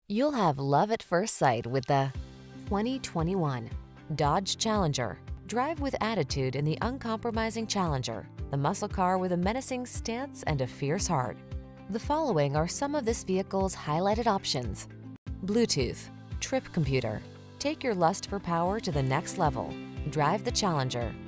You'll have love at first sight with the 2021 Dodge Challenger. Drive with attitude in the uncompromising Challenger, the muscle car with a menacing stance and a fierce heart. The following are some of this vehicle's highlighted options: Bluetooth, trip computer. Take your lust for power to the next level. Drive the Challenger.